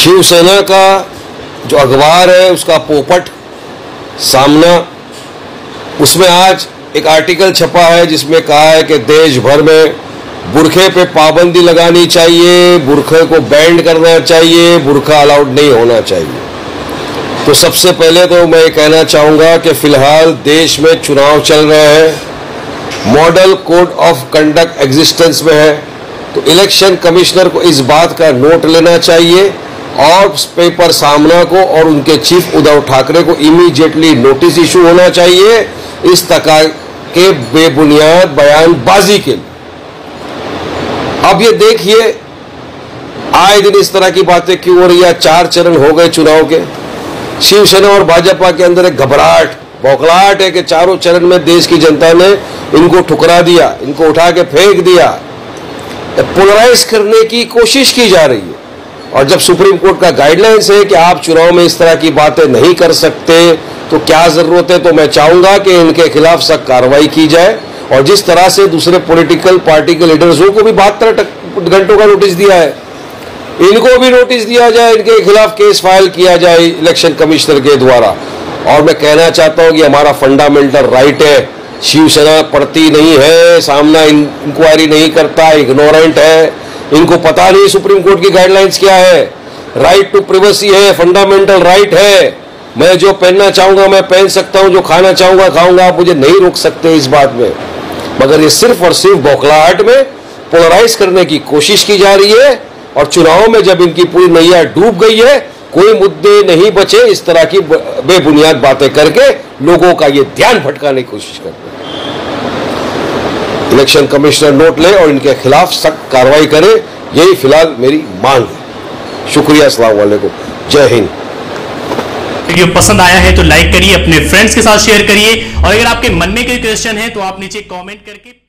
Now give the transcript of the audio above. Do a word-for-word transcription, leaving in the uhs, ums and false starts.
शिवसेना का जो अखबार है उसका पोपट सामना, उसमें आज एक आर्टिकल छपा है जिसमें कहा है कि देश भर में बुरखे पे पाबंदी लगानी चाहिए, बुरखे को बैंड करना चाहिए, बुरखा अलाउड नहीं होना चाहिए। तो सबसे पहले तो मैं कहना चाहूँगा कि फिलहाल देश में चुनाव चल रहे हैं, model code of conduct existence में है, तो इलेक्शन कमिश्नर को इस बात का नोट लेना चाहिए और पेपर सामना को और उनके चीफ उद्धव ठाकरे को इमीडिएटली नोटिस इशू होना चाहिए इस तरह के बेबुनियाद बयानबाजी के लिए। अब ये देखिए आए दिन इस तरह की बातें क्यों हो रही है। चार चरण हो गए चुनाव के, शिवसेना और भाजपा के अंदर एक घबराहट बौखलाहट है कि चारों चरण में देश की जनता ने इनको ठुकरा दिया, इनको उठा के फेंक दिया, पोलराइज करने की कोशिश की जा रही है। और जब सुप्रीम कोर्ट का गाइडलाइंस है कि आप चुनाव में इस तरह की बातें नहीं कर सकते तो क्या जरूरत है, तो मैं चाहूंगा कि इनके खिलाफ सख्त कार्रवाई की जाए। और जिस तरह से दूसरे पॉलिटिकल पार्टी के लीडर्सों को भी बहत्तर घंटों का नोटिस दिया है, इनको भी नोटिस दिया जाए, इनके खिलाफ केस फाइल किया जाए इलेक्शन कमिश्नर के द्वारा। और मैं कहना चाहता हूं कि हमारा फंडामेंटल राइट है, शिवसेना पढ़ती नहीं है, सामना इंक्वायरी नहीं करता, इग्नोरेंट है, इनको पता नहीं सुप्रीम कोर्ट की गाइडलाइंस क्या है। राइट टू प्रिवेसी है, फंडामेंटल राइट है, मैं जो पहनना चाहूंगा मैं पहन सकता हूं, जो खाना चाहूंगा खाऊंगा, आप मुझे नहीं रोक सकते इस बात में। मगर ये सिर्फ और सिर्फ बौखलाहट में पोलराइज करने की कोशिश की जा रही है। और चुनाव में जब इनकी पूरी नैया डूब गई है, कोई मुद्दे नहीं बचे, इस तरह की बेबुनियाद बातें करके लोगों का ये ध्यान भटकाने की कोशिश करते हैं। इलेक्शन कमिश्नर नोट ले और इनके खिलाफ सख्त कार्रवाई करे, यही फिलहाल मेरी मांग है। शुक्रिया, अस्सलाम वालेकुम, जय हिंद। वीडियो पसंद आया है तो लाइक करिए, अपने फ्रेंड्स के साथ शेयर करिए और अगर आपके मन में कोई क्वेश्चन है तो आप नीचे कमेंट करके